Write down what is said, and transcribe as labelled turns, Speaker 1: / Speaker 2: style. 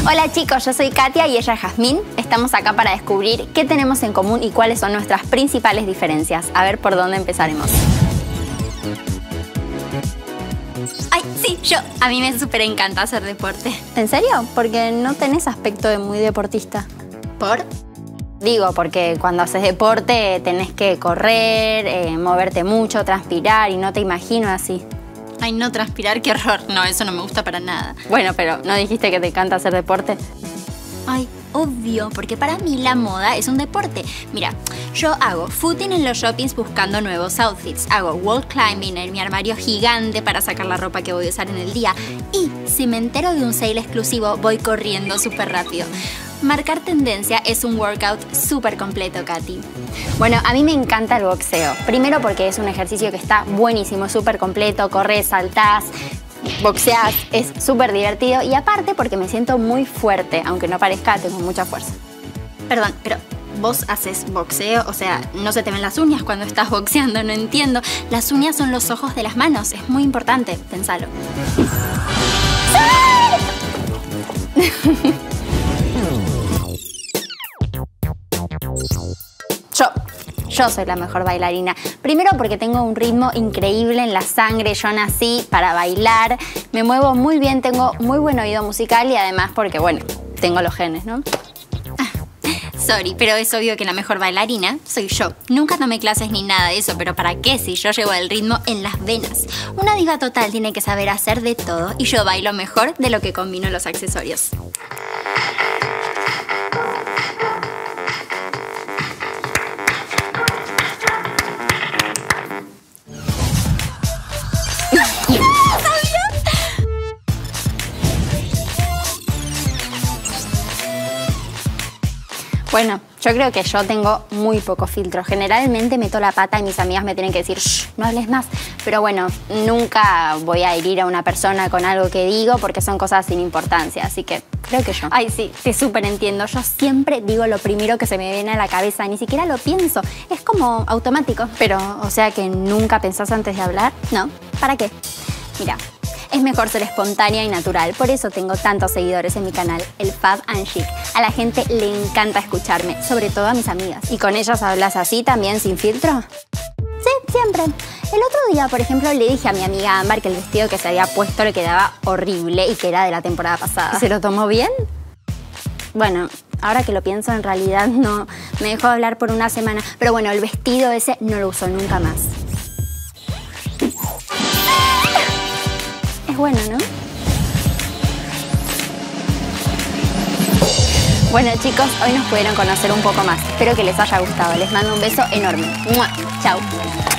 Speaker 1: Hola chicos, yo soy Katia y ella es Jazmín. Estamos acá para descubrir qué tenemos en común y cuáles son nuestras principales diferencias. A ver por dónde empezaremos. Ay, sí, yo. A mí me súper encanta hacer deporte. ¿En serio? Porque no tenés aspecto de muy deportista. ¿Por? Digo, porque cuando haces deporte tenés que correr, moverte mucho, transpirar y no te imagino así.
Speaker 2: Ay, no, transpirar, qué horror. No, eso no me gusta para nada.
Speaker 1: Bueno, pero ¿no dijiste que te encanta hacer deporte?
Speaker 2: Ay, obvio, porque para mí la moda es un deporte. Mira, yo hago footing en los shoppings buscando nuevos outfits. Hago wall climbing en mi armario gigante para sacar la ropa que voy a usar en el día. Y si me entero de un sale exclusivo, voy corriendo súper rápido. Marcar tendencia es un workout súper completo, Katy.
Speaker 1: Bueno, a mí me encanta el boxeo. Primero porque es un ejercicio que está buenísimo, súper completo, corres, saltás, boxeás, es súper divertido. Y aparte porque me siento muy fuerte, aunque no parezca, tengo mucha fuerza.
Speaker 2: Perdón, pero ¿vos haces boxeo? O sea, no se te ven las uñas cuando estás boxeando, no entiendo. Las uñas son los ojos de las manos, es muy importante, pensalo. Yo soy la mejor bailarina. Primero porque tengo un ritmo increíble en la sangre. Yo nací para bailar. Me muevo muy bien, tengo muy buen oído musical y además porque, bueno, tengo los genes, ¿no?
Speaker 1: Sorry, pero es obvio que la mejor bailarina soy yo. Nunca tomé clases ni nada de eso, pero ¿para qué si yo llevo el ritmo en las venas? Una diva total tiene que saber hacer de todo y yo bailo mejor de lo que combino los accesorios. Bueno, yo creo que yo tengo muy poco filtro. Generalmente meto la pata y mis amigas me tienen que decir shh, no hables más. Pero bueno, nunca voy a herir a una persona con algo que digo porque son cosas sin importancia. Así que creo que yo. Ay, sí, te súper entiendo. Yo siempre digo lo primero que se me viene a la cabeza. Ni siquiera lo pienso. Es como automático. Pero, o sea que nunca pensás antes de hablar. No, ¿para qué? Mira. Es mejor ser espontánea y natural, por eso tengo tantos seguidores en mi canal, el Fab and Chic. A la gente le encanta escucharme, sobre todo a mis amigas. ¿Y con ellas hablas así también, sin filtro? Sí, siempre. El otro día, por ejemplo, le dije a mi amiga Ámbar que el vestido que se había puesto le quedaba horrible y que era de la temporada pasada. ¿Se lo tomó bien? Bueno, ahora que lo pienso, en realidad no. Me dejó hablar por una semana. Pero bueno, el vestido ese no lo uso nunca más. Bueno, ¿no? Bueno, chicos, hoy nos pudieron conocer un poco más. Espero que les haya gustado. Les mando un beso enorme. ¡Mua! Chau.